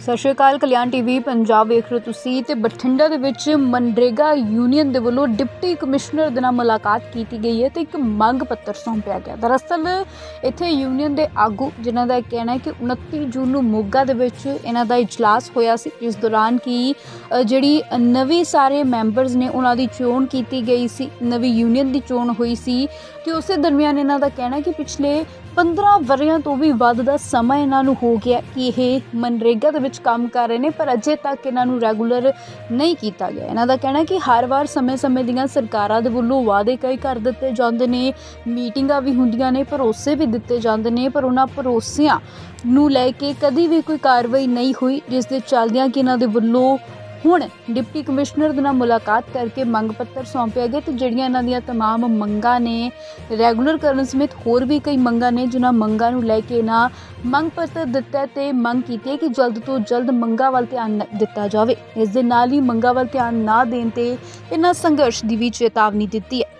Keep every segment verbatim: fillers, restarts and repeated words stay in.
सत श्री अकाल। कल्याण टीवी पंजाब वेख रहे हो तुसीं ते बठिंडा दे विच मनरेगा यूनीयन दे वल्लों डिप्टी कमिश्नर दे नाल मुलाकात की गई है तो एक मंग पत्र सौंपिया गया। दरअसल इत्थे यूनीयन दे आगू जिन्हां दा कहना है कि उनतीस जून नूं मोगा दे विच इन्हां दा इजलास होया सी, जिस दौरान कि जिहड़ी नवीं सारे मैंबरस ने उन्हां दी चोण कीती गई सी, नवीं यूनीयन दी चोण होई सी ते उस दरमियान इन्हां दा कहना है कि पिछले पंद्रह वरियां तो भी वध दा समा इन्हां नूं हो गया कि यह मनरेगा दे विच काम कर रहे हैं, पर अजे तक इन्हां नूं रैगूलर नहीं किया गया। इन्हां दा कहना है कि हर बार समय समय दीयां सरकारां दे वल्लों वादे कई कर दित्ते जांदे ने, मीटिंगां भी हुंदियां ने, भरोसे भी दित्ते जांदे ने, पर उन्हां भरोसियां नूं लैके कदी भी कोई कार्रवाई नहीं हुई, जिस दे चलदियां कि इन्हां दे वल्लों हुण डिप्टी कमिश्नर दे नाल मुलाकात करके मंग पत्र सौंपिया गया। तो जिहड़ियां इन्हां दीयां तमाम मंगां ने रैगूलर करन समेत होर भी कई मंगां ने, जिन्हां मंगां नूं लैके इन्हां मंग पत्र दित्ता है ते मंग कीती है कि जल्द तो जल्द मंगां वल ध्यान दित्ता जावे। इस दे नाल ही मंगां वल ध्यान ना देण ते इन्हां संघर्ष दी भी चेतावनी दित्ती है।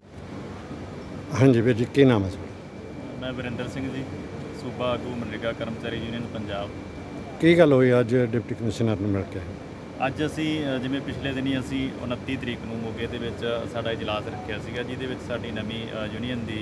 हाँ जी वीर जी, की नाम है? मैं वरिंदर सिंह जी, सूबा आगू मनरेगा कर्मचारी यूनीयन पंजाब। की गल हुई अज डिप्टी कमिश्नर नूं मिल के? ਅੱਜ ਅਸੀਂ ਜਿਵੇਂ ਪਿਛਲੇ ਦਿਨੀ ਅਸੀਂ ਉਨੱਤੀ ਤਰੀਕ ਨੂੰ ਮੋਗੇ ਦੇ ਵਿੱਚ ਸਾਡਾ ਇਜਲਾਸ ਰੱਖਿਆ ਸੀਗਾ, ਜਿਹਦੇ ਵਿੱਚ ਸਾਡੀ ਨਵੀਂ ਯੂਨੀਅਨ ਦੀ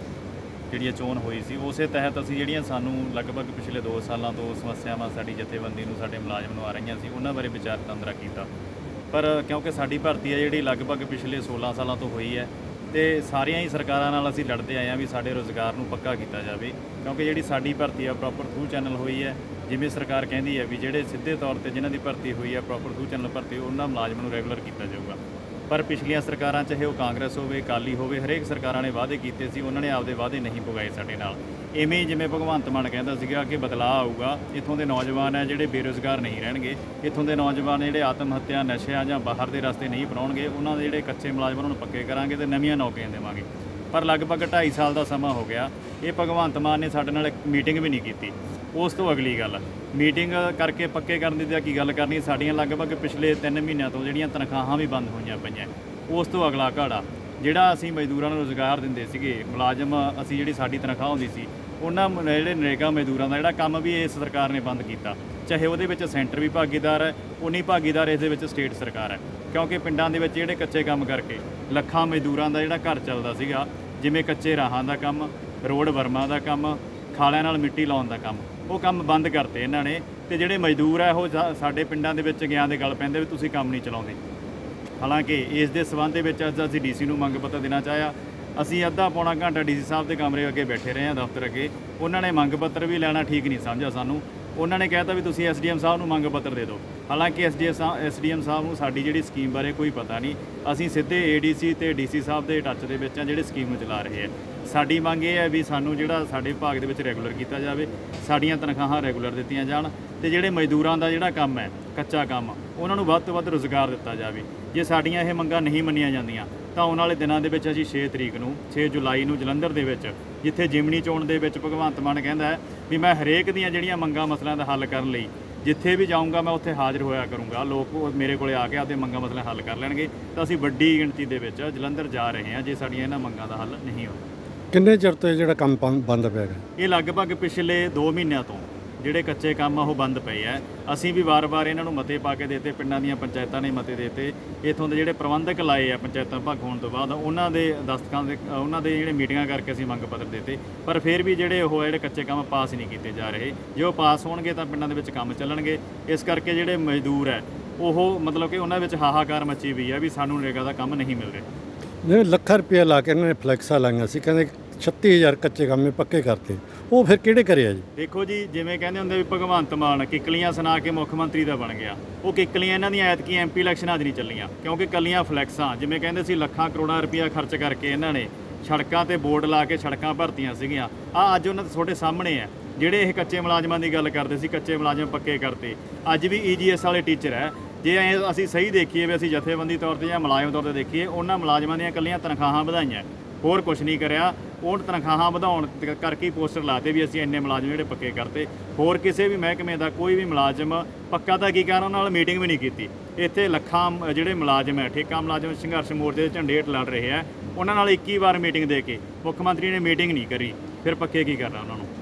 ਜਿਹੜੀ ਚੋਣ ਹੋਈ ਸੀ। ਉਸੇ ਤਹਿਤ ਅਸੀਂ ਜਿਹੜੀਆਂ ਸਾਨੂੰ ਲਗਭਗ ਪਿਛਲੇ ਦੋ ਸਾਲਾਂ ਤੋਂ ਸਮੱਸਿਆਵਾਂ ਸਾਡੀ ਜਥੇਬੰਦੀ ਨੂੰ, ਸਾਡੇ ਮੁਲਾਜ਼ਮ ਨੂੰ ਆ ਰਹੀਆਂ ਸੀ, ਉਹਨਾਂ ਬਾਰੇ ਵਿਚਾਰ ਵਟਾਂਦਰਾ ਕੀਤਾ। ਪਰ ਕਿਉਂਕਿ ਸਾਡੀ ਭਰਤੀ ਹੈ ਜਿਹੜੀ ਲਗਭਗ ਪਿਛਲੇ ਸੋਲਾਂ ਸਾਲਾਂ ਤੋਂ ਹੋਈ ਹੈ ਤੇ ਸਾਰੀਆਂ ਹੀ ਸਰਕਾਰਾਂ ਨਾਲ ਅਸੀਂ ਲੜਦੇ ਆਏ ਹਾਂ ਵੀ ਸਾਡੇ ਰੁਜ਼ਗਾਰ ਨੂੰ ਪੱਕਾ ਕੀਤਾ ਜਾਵੇ, ਕਿਉਂਕਿ ਜਿਹੜੀ ਸਾਡੀ ਭਰਤੀ ਆ ਪ੍ਰੋਪਰ ਥਰੂ ਚੈਨਲ ਹੋਈ ਹੈ। ਜਿਵੇਂ ਸਰਕਾਰ ਕਹਿੰਦੀ ਹੈ ਵੀ ਜਿਹੜੇ ਸਿੱਧੇ ਤੌਰ ਤੇ ਜਿਨ੍ਹਾਂ ਦੀ ਭਰਤੀ ਹੋਈ ਹੈ ਪ੍ਰੋਪਰ ਥਰੂ ਚੈਨਲ ਭਰਤੀ, ਉਹਨਾਂ ਮੁਲਾਜ਼ਮਾਂ ਨੂੰ ਰੈਗੂਲਰ ਕੀਤਾ ਜਾਊਗਾ। ਪਰ ਪਿਛਲੀਆਂ ਸਰਕਾਰਾਂ ਚਾਹੇ ਉਹ ਕਾਂਗਰਸ ਹੋਵੇ, ਅਕਾਲੀ ਹੋਵੇ, ਹਰੇਕ ਸਰਕਾਰਾਂ ਨੇ ਵਾਅਦੇ ਕੀਤੇ ਸੀ, ਉਹਨਾਂ ਨੇ ਆਪਦੇ ਵਾਅਦੇ ਨਹੀਂ ਪੁਗਾਏ ਸਾਡੇ ਨਾਲ। ਇਵੇਂ ਜਿਵੇਂ ਭਗਵੰਤ ਮਾਨ ਕਹਿੰਦਾ ਸੀਗਾ ਕਿ ਬਦਲਾਅ ਆਊਗਾ, ਇੱਥੋਂ ਦੇ ਨੌਜਵਾਨ ਹੈ ਜਿਹੜੇ ਬੇਰੁਜ਼ਗਾਰ ਨਹੀਂ ਰਹਿਣਗੇ, ਇੱਥੋਂ ਦੇ ਨੌਜਵਾਨ ਜਿਹੜੇ ਆਤਮ ਹੱਤਿਆ, ਨਸ਼ਿਆਂ ਜਾਂ ਬਾਹਰ ਦੇ ਰਸਤੇ ਨਹੀਂ ਅਪਣਾਉਣਗੇ, ਉਹਨਾਂ ਦੇ ਜਿਹੜੇ ਕੱਚੇ ਮੁਲਾਜ਼ਮ ਉਹਨਾਂ ਨੂੰ ਪੱਕੇ ਕਰਾਂਗੇ ਤੇ ਨਵੀਆਂ ਨੌਕਰੀਆਂ ਦੇਵਾਂਗੇ। ਪਰ ਲਗਭਗ ਢਾਈ ਸਾਲ ਦਾ ਸਮਾਂ ਹੋ ਗਿਆ, ਇਹ ਭਗਵੰਤ ਮਾਨ ਨੇ ਸਾਡੇ ਨਾਲ ਇੱਕ ਮੀਟਿੰਗ ਵੀ ਨਹੀਂ ਕੀਤੀ। ਉਸ ਤੋਂ ਅਗਲੀ ਗੱਲ, ਮੀਟਿੰਗ ਕਰਕੇ ਪੱਕੇ ਕਰਨ ਦੀ ਤਾਂ ਕੀ ਗੱਲ ਕਰਨੀ, ਸਾਡੀਆਂ ਲਗਭਗ ਪਿਛਲੇ ਤਿੰਨ ਮਹੀਨਿਆਂ ਤੋਂ ਜਿਹੜੀਆਂ ਤਨਖਾਹਾਂ ਵੀ ਬੰਦ ਹੋਈਆਂ ਪਈਆਂ। ਉਸ ਤੋਂ ਅਗਲਾ ਘਾੜਾ ਜਿਹੜਾ ਅਸੀਂ ਮਜ਼ਦੂਰਾਂ ਨੂੰ ਰੁਜ਼ਗਾਰ ਦਿੰਦੇ ਸੀਗੇ, ਮੁਲਾਜ਼ਮ ਅਸੀਂ ਜਿਹੜੀ ਸਾਡੀ ਤਨਖਾਹ ਹੁੰਦੀ ਸੀ, ਉਹਨਾਂ ਜਿਹੜੇ ਨਰੇਗਾ ਮਜ਼ਦੂਰਾਂ ਦਾ ਜਿਹੜਾ ਕੰਮ ਵੀ ਇਸ ਸਰਕਾਰ ਨੇ ਬੰਦ ਕੀਤਾ। ਚਾਹੇ ਉਹਦੇ ਵਿੱਚ ਸੈਂਟਰ ਵੀ ਭਾਗੀਦਾਰ ਹੈ, ਉਨੀ ਭਾਗੀਦਾਰ ਇਸ ਦੇ ਵਿੱਚ ਸਟੇਟ ਸਰਕਾਰ ਹੈ, ਕਿਉਂਕਿ ਪਿੰਡਾਂ ਦੇ ਵਿੱਚ ਜਿਹੜੇ ਕੱਚੇ ਕੰਮ ਕਰਕੇ ਲੱਖਾਂ ਮਜ਼ਦੂਰਾਂ ਦਾ ਜਿਹੜਾ ਘਰ ਚੱਲਦਾ ਸੀਗਾ, ਜਿਵੇਂ ਕੱਚੇ ਰਾਹਾਂ ਦਾ ਕੰਮ, ਰੋਡ ਵਰਮਾ ਦਾ ਕੰਮ, ਖਾਲਿਆਂ ਨਾਲ ਮਿੱਟੀ ਲਾਉਣ ਦਾ ਕੰਮ, ਉਹ ਕੰਮ ਬੰਦ ਕਰਤੇ ਇਹਨਾਂ ਨੇ। ਤੇ ਜਿਹੜੇ ਮਜ਼ਦੂਰ ਹੈ ਉਹ ਸਾਡੇ ਪਿੰਡਾਂ ਦੇ ਵਿੱਚ ਗਿਆਂ ਦੇ ਗੱਲ ਪੈਂਦੇ ਵੀ ਤੁਸੀਂ ਕੰਮ ਨਹੀਂ ਚਲਾਉਂਦੇ। ਹਾਲਾਂਕਿ ਇਸ ਦੇ ਸਬੰਧ ਦੇ ਵਿੱਚ ਅੱਜ ਅਸੀਂ ਡੀ ਸੀ ਨੂੰ ਮੰਗ ਪੱਤਰ ਦੇਣਾ ਚਾਹਿਆ। ਅਸੀਂ ਅੱਧਾ ਪੌਣਾ ਘੰਟਾ ਡੀ ਸੀ ਸਾਹਿਬ ਦੇ ਕਮਰੇ ਅੱਗੇ ਬੈਠੇ ਰਹੇ ਹਾਂ, ਦਫ਼ਤਰ ਅੱਗੇ। ਉਹਨਾਂ ਨੇ ਮੰਗ ਪੱਤਰ ਵੀ ਲੈਣਾ ਠੀਕ ਨਹੀਂ ਸਮਝਿਆ ਸਾਨੂੰ। ਉਹਨਾਂ ਨੇ ਕਹਿਤਾ ਵੀ ਤੁਸੀਂ ਐਸ ਡੀ ਐਮ ਸਾਹਿਬ ਨੂੰ ਮੰਗ ਪੱਤਰ ਦੇ ਦਿਓ। ਹਾਲਾਂਕਿ ਐਸ ਡੀ ਐਮ ਸਾਹਿਬ ਐਸ ਡੀ ਐਮ ਸਾਹਿਬ ਨੂੰ ਸਾਡੀ ਜਿਹੜੀ ਸਕੀਮ ਬਾਰੇ ਕੋਈ ਪਤਾ ਨਹੀਂ। ਅਸੀਂ ਸਿੱਧੇ ਏ ਡੀ ਸੀ ਅਤੇ ਡੀ ਸੀ ਸਾਹਿਬ ਦੇ ਟੱਚ ਦੇ ਵਿੱਚ ਆ ਜਿਹੜੇ ਸਕੀਮ ਨੂੰ ਚਲਾ ਰਹੇ ਹੈ। ਸਾਡੀ ਮੰਗ ਇਹ ਹੈ ਵੀ ਸਾਨੂੰ ਜਿਹੜਾ ਸਾਡੇ ਵਿਭਾਗ ਦੇ ਵਿੱਚ ਰੈਗੂਲਰ ਕੀਤਾ ਜਾਵੇ, ਸਾਡੀਆਂ ਤਨਖਾਹਾਂ ਰੈਗੂਲਰ ਦਿੱਤੀਆਂ ਜਾਣ ਅਤੇ ਜਿਹੜੇ ਮਜ਼ਦੂਰਾਂ ਦਾ ਜਿਹੜਾ ਕੰਮ ਹੈ ਕੱਚਾ ਕੰਮ, ਉਹਨਾਂ ਨੂੰ ਵੱਧ ਤੋਂ ਵੱਧ ਰੁਜ਼ਗਾਰ ਦਿੱਤਾ ਜਾਵੇ। ਜੇ ਸਾਡੀਆਂ ਇਹ ਮੰਗਾਂ ਨਹੀਂ ਮੰਨੀਆਂ ਜਾਂਦੀਆਂ ਤਾਂ ਆਉਣ ਵਾਲੇ ਦਿਨਾਂ ਦੇ ਵਿੱਚ ਅਸੀਂ ਛੇ ਤਰੀਕ ਨੂੰ ਛੇ ਜੁਲਾਈ ਨੂੰ ਜਲੰਧਰ ਦੇ ਵਿੱਚ, ਜਿੱਥੇ ਜਿਮਣੀ ਚੋਣ ਦੇ ਵਿੱਚ ਭਗਵੰਤ ਮਾਨ ਕਹਿੰਦਾ ਹੈ ਵੀ ਮੈਂ ਹਰੇਕ ਦੀਆਂ ਜਿਹੜੀਆਂ ਮੰਗਾਂ ਮਸਲਿਆਂ ਦਾ ਹੱਲ ਕਰਨ ਲਈ ਜਿੱਥੇ ਵੀ ਜਾਊਂਗਾ ਮੈਂ ਉੱਥੇ ਹਾਜ਼ਰ ਹੋਇਆ ਕਰੂੰਗਾ। ਲੋਕ ਮੇਰੇ ਕੋਲੇ ਆ ਕੇ ਆਪਦੇ ਮੰਗਾਂ ਮਸਲੇ ਹੱਲ ਕਰ ਲੈਣਗੇ। ਤਾਂ ਅਸੀਂ ਵੱਡੀ ਗਿਣਤੀ ਦੇ ਵਿੱਚ ਜਲੰਧਰ ਜਾ ਰਹੇ ਹਾਂ ਜੇ ਸਾਡੀਆਂ ਇਹਨਾਂ ਮੰਗਾਂ ਦਾ ਹੱਲ ਨਹੀਂ ਹੋਇਆ। ਕਿੰਨੇ ਚਿਰ ਤੋਂ ਜਿਹੜਾ ਕੰਮ ਬੰਦ ਪਿਆ ਹੈ? ਇਹ ਲਗਭਗ ਪਿਛਲੇ ਦੋ ਮਹੀਨਿਆਂ ਤੋਂ ਜਿਹੜੇ ਕੱਚੇ ਕੰਮ ਆ ਉਹ ਬੰਦ ਪਏ ਹੈ। ਅਸੀਂ ਵੀ ਵਾਰ-ਵਾਰ ਇਹਨਾਂ ਨੂੰ ਮਤੇ ਪਾ ਕੇ ਦੇਤੇ, ਪਿੰਡਾਂ ਦੀਆਂ ਪੰਚਾਇਤਾਂ ਨੇ ਮਤੇ ਦੇਤੇ, ਇੱਥੋਂ ਦੇ ਜਿਹੜੇ ਪ੍ਰਬੰਧਕ ਲਾਏ ਆ ਪੰਚਾਇਤਾਂ ਭਾਗ ਹੋਣ ਤੋਂ ਬਾਅਦ ਉਹਨਾਂ ਦੇ ਦਸਤਖਤਾਂ ਦੇ ਉਹਨਾਂ ਦੇ ਜਿਹੜੇ ਮੀਟਿੰਗਾਂ ਕਰਕੇ ਅਸੀਂ ਮੰਗ ਪੱਤਰ ਦੇਤੇ। ਪਰ ਫਿਰ ਵੀ ਜਿਹੜੇ ਉਹ ਜਿਹੜੇ ਕੱਚੇ ਕੰਮ ਪਾਸ ਨਹੀਂ ਕੀਤੇ ਜਾ ਰਹੇ। ਜੇ ਉਹ ਪਾਸ ਹੋਣਗੇ ਤਾਂ ਪਿੰਡਾਂ ਦੇ ਵਿੱਚ ਕੰਮ ਚੱਲਣਗੇ। ਇਸ ਕਰਕੇ ਜਿਹੜੇ ਮਜ਼ਦੂਰ ਹੈ ਉਹ ਮਤਲਬ ਕਿ ਉਹਨਾਂ ਵਿੱਚ ਹਾਹਾਕਾਰ ਮੱਚੀ ਵੀ ਹੈ ਵੀ ਸਾਨੂੰ ਨਰੇਗਾ ਦਾ ਕੰਮ ਨਹੀਂ ਮਿਲ ਰਿਹਾ। ਜਿਵੇਂ ਲੱਖਾਂ ਰੁਪਇਆ ਲਾ ਕੇ ਇਹਨਾਂ ਨੇ ਫਲੈਕਸਾਂ ਲਾਈਆਂ ਸੀ, ਕਹਿੰਦੇ ਛੱਤੀ ਹਜ਼ਾਰ ਕੱਚੇ ਕੰਮ ਪੱਕੇ ਕਰਤੇ, ਉਹ ਫਿਰ ਕਿਹੜੇ ਕਰਿਆ ਜੀ? ਦੇਖੋ ਜੀ, ਜਿਵੇਂ ਕਹਿੰਦੇ ਹੁੰਦੇ ਵੀ ਭਗਵੰਤ ਮਾਨ ਕਿੱਕਲੀਆਂ ਸੁਣਾ ਕੇ ਮੁੱਖ ਮੰਤਰੀ ਦਾ ਬਣ ਗਿਆ। ਉਹ ਕਿੱਕਲੀਆਂ ਇਹਨਾਂ ਦੀਆਂ ਐਤਕੀ ਐਮ ਪੀ ਇਲੈਕਸ਼ਨਾਂ 'ਚ ਨਹੀਂ ਚੱਲੀਆਂ, ਕਿਉਂਕਿ ਕੱਲੀਆਂ ਫਲੈਕਸਾਂ ਜਿਵੇਂ ਕਹਿੰਦੇ ਸੀ ਲੱਖਾਂ ਕਰੋੜਾਂ ਰੁਪਇਆ ਖਰਚ ਕਰਕੇ ਇਹਨਾਂ ਨੇ ਸੜਕਾਂ 'ਤੇ ਬੋਰਡ ਲਾ ਕੇ ਸੜਕਾਂ ਭਰਤੀਆਂ ਸੀਗੀਆਂ। ਆਹ ਅੱਜ ਉਹਨਾਂ ਦੇ ਤੁਹਾਡੇ ਸਾਹਮਣੇ ਹੈ ਜਿਹੜੇ ਇਹ ਕੱਚੇ ਮੁਲਾਜ਼ਮਾਂ ਦੀ ਗੱਲ ਕਰਦੇ ਸੀ, ਕੱਚੇ ਮੁਲਾਜ਼ਮ ਪੱਕੇ ਕਰਤੇ। ਅੱਜ ਵੀ ਈ ਜੀ ਐਸ ਵਾਲੇ ਟੀਚਰ ਹੈ। ਜੇ ਅਸੀਂ ਸਹੀ ਦੇਖੀਏ ਵੀ ਅਸੀਂ ਜਥੇਬੰਦੀ ਤੌਰ 'ਤੇ ਜਾਂ ਮੁਲਾਜ਼ਮ ਤੌਰ 'ਤੇ ਦੇਖੀਏ, ਉਹਨਾਂ ਮੁਲਾਜ਼ਮਾਂ ਦੀਆਂ ਇਕੱਲੀਆਂ ਤਨਖਾਹਾਂ ਵਧਾਈਆਂ, ਹੋਰ ਕੁਛ ਨਹੀਂ ਕਰਿਆ। ਉਹ ਤਨਖਾਹਾਂ ਵਧਾਉਣ ਕਰਕੇ ਪੋਸਟਰ ਲਾਤੇ ਵੀ ਅਸੀਂ ਇੰਨੇ ਮੁਲਾਜ਼ਮ ਜਿਹੜੇ ਪੱਕੇ ਕਰਤੇ। ਹੋਰ ਕਿਸੇ ਵੀ ਮਹਿਕਮੇ ਦਾ ਕੋਈ ਵੀ ਮੁਲਾਜ਼ਮ ਪੱਕਾ ਤਾਂ ਕੀ ਕਰਨ, ਉਹਨਾਂ ਨਾਲ ਮੀਟਿੰਗ ਵੀ ਨਹੀਂ ਕੀਤੀ। ਇੱਥੇ ਲੱਖਾਂ ਜਿਹੜੇ ਮੁਲਾਜ਼ਮ ਹੈ, ਠੇਕਾ ਮੁਲਾਜ਼ਮ ਸੰਘਰਸ਼ ਮੋਰਚੇ ਦੇ ਝੰਡੇ ਹੇਠ ਲੜ ਰਹੇ ਹੈ, ਉਹਨਾਂ ਨਾਲ ਇੱਕੀ ਵਾਰ ਮੀਟਿੰਗ ਦੇ ਕੇ ਮੁੱਖ ਮੰਤਰੀ ਨੇ ਮੀਟਿੰਗ ਨਹੀਂ ਕਰੀ। ਫਿਰ ਪੱਕੇ ਕੀ ਕਰਨਾ ਉਹਨਾਂ ਨੂੰ?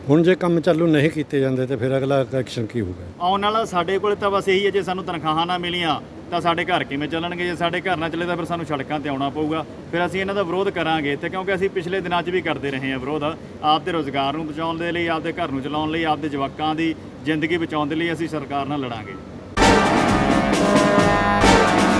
ਹੁਣ ਜੇ ਕੰਮ ਚਾਲੂ ਨਹੀਂ ਕੀਤੇ ਜਾਂਦੇ ਤੇ ਫਿਰ ਅਗਲਾ ਐਕਸ਼ਨ ਕੀ ਹੋਊਗਾ? ਆਉਣ ਵਾਲਾ ਸਾਡੇ ਕੋਲ ਤਾਂ ਬਸ ਇਹੀ ਹੈ, ਜੇ ਸਾਨੂੰ ਤਨਖਾਹਾਂ ਨਾ ਮਿਲੀਆਂ ਤਾਂ ਸਾਡੇ ਘਰ ਕਿਵੇਂ ਚੱਲਣਗੇ? ਜੇ ਸਾਡੇ ਘਰ ਨਾ ਚੱਲੇ ਤਾਂ ਫਿਰ ਸਾਨੂੰ ਸੜਕਾਂ ਤੇ ਆਉਣਾ ਪਊਗਾ। ਫਿਰ ਅਸੀਂ ਇਹਨਾਂ ਦਾ ਵਿਰੋਧ ਕਰਾਂਗੇ ਇੱਥੇ, ਕਿਉਂਕਿ ਅਸੀਂ ਪਿਛਲੇ ਦਿਨਾਂ 'ਚ ਵੀ ਕਰਦੇ ਰਹੇ ਹਾਂ ਵਿਰੋਧ। ਆਪਦੇ ਰੁਜ਼ਗਾਰ ਨੂੰ ਬਚਾਉਣ ਦੇ ਲਈ, ਆਪਦੇ ਘਰ ਨੂੰ ਚਲਾਉਣ ਲਈ, ਆਪਦੇ ਜਵਾਕਾਂ ਦੀ ਜ਼ਿੰਦਗੀ ਬਚਾਉਣ ਦੇ ਲਈ ਅਸੀਂ ਸਰਕਾਰ ਨਾਲ ਲੜਾਂਗੇ।